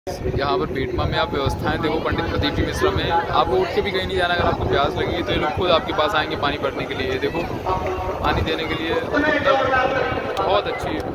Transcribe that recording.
यहाँ पर पीटमा में आप व्यवस्थाएं देखो पंडित प्रदीप जी मिश्रा में, आपको उठ के भी कहीं नहीं जाना। अगर आपको प्यास लगी तो ये लोग खुद आपके पास आएंगे पानी भरने के लिए। देखो पानी देने के लिए बहुत अच्छी